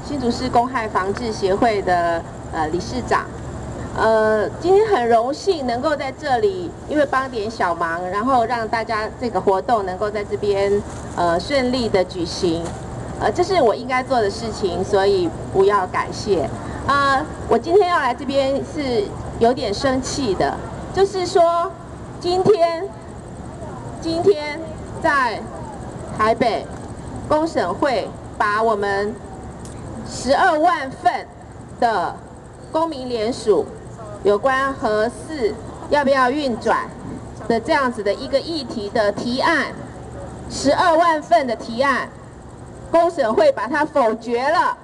新竹市公害防治协会的理事长。今天很荣幸能够在这里，因为帮点小忙，然后让大家这个活动能够在这边顺利的举行。这是我应该做的事情，所以不要感谢。我今天要来这边是有点生气的，就是说今天在台北公审会把我们12万份的公民联署有关核四要不要运转的这样子的一个议题的提案，12万份的提案，公审会把它否决了。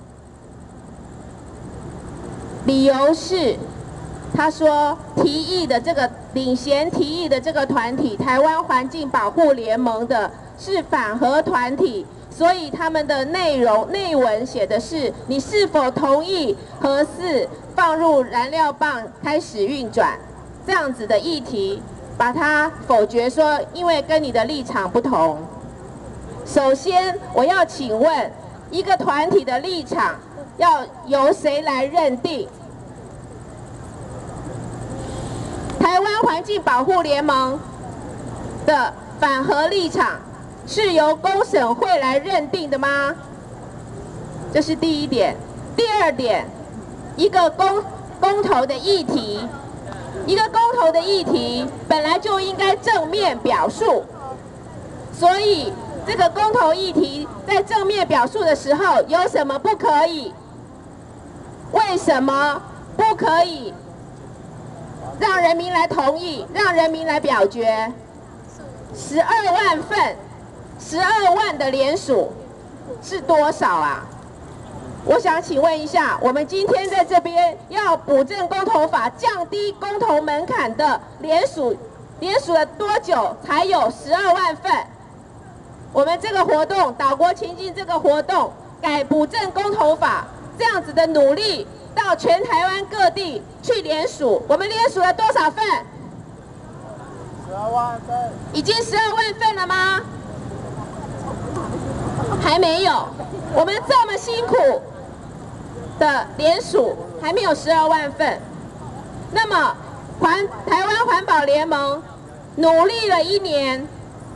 理由是，他说领衔提议的这个团体台湾环境保护联盟的是反核团体，所以他们的内文写的是你是否同意核四放入燃料棒开始运转这样子的议题，把它否决说因为跟你的立场不同。首先我要请问，一个团体的立场要由谁来认定？台湾环境保护联盟的反核立场是由公审会来认定的吗？这是第一点。第二点，一个公投的议题本来就应该正面表述，所以这个公投议题在正面表述的时候有什么不可以？为什么不可以让人民来同意，让人民来表决？12万份，12万的联署是多少啊？我想请问一下，我们今天在这边要补正公投法，降低公投门槛的联署了多久才有12万份？我们这个活动，岛国情境这个活动，改补正公投法这样子的努力，到全台湾各地去联署，我们联署了多少份？12万份。已经12万份了吗？还没有。我们这么辛苦的联署，还没有12万份。那么，台湾环保联盟努力了1年，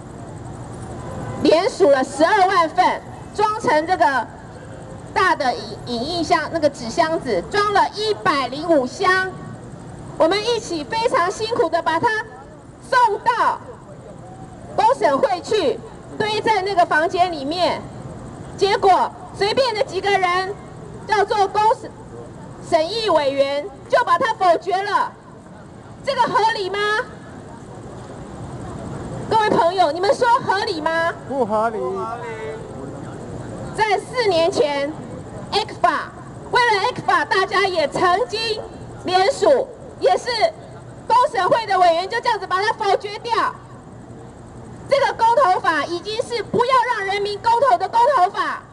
联署了12万份，装成这个大的影印箱，那个纸箱子装了105箱，我们一起非常辛苦的把它送到公审会去，堆在那个房间里面，结果随便的几个人叫做审议委员就把它否决了，这个合理吗？各位朋友，你们说合理吗？ 不合理。 在4年前 ，ECFA 为了 ECFA， 大家也曾经联署，也是公审会的委员就这样子把它否决掉。这个公投法已经是不要让人民公投的公投法，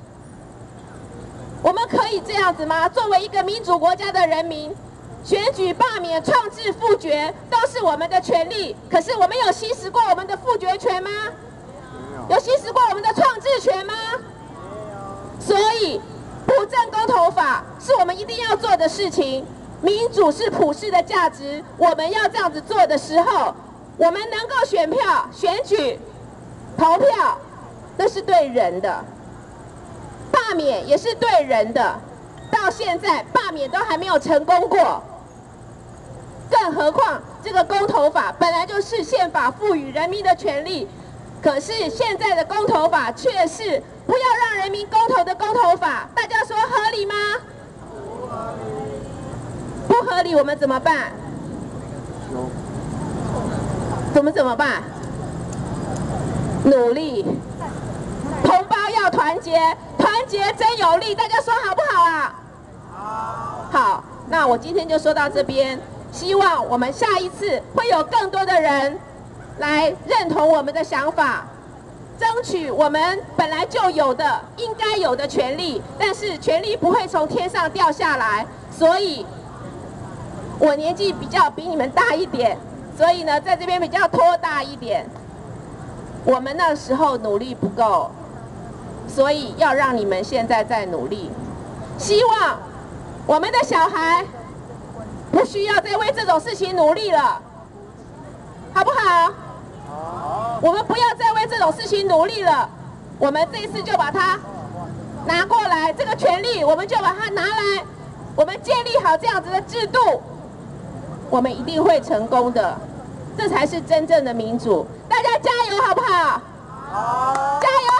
我们可以这样子吗？作为一个民主国家的人民，选举、罢免、创制、复决都是我们的权利，可是我们有行使过我们的复决权吗？有行使过我们的创制权吗？所以，补正公投法是我们一定要做的事情。民主是普世的价值，我们要这样子做的时候，我们能够选票、选举、投票，那是对人的；罢免也是对人的。到现在，罢免都还没有成功过，更何况这个公投法本来就是宪法赋予人民的权利，可是现在的公投法却是不要让人民公投的公投法，大家说合理吗？不合理，我们怎么办？怎么办？努力，同胞要团结，团结真有力，大家说好不好啊？好，那我今天就说到这边，希望我们下一次会有更多的人来认同我们的想法，争取我们本来就有的、应该有的权利，但是权利不会从天上掉下来，所以我年纪比你们大一点，所以呢，在这边比较拖大一点。我们那时候努力不够， 所以要让你们现在在努力。希望我们的小孩不需要再为这种事情努力了，好不好？我们不要再为这种事情努力了。我们这一次就把它拿过来，这个权利我们就把它拿来，我们建立好这样子的制度，我们一定会成功的。这才是真正的民主。大家加油，好不好？好，加油！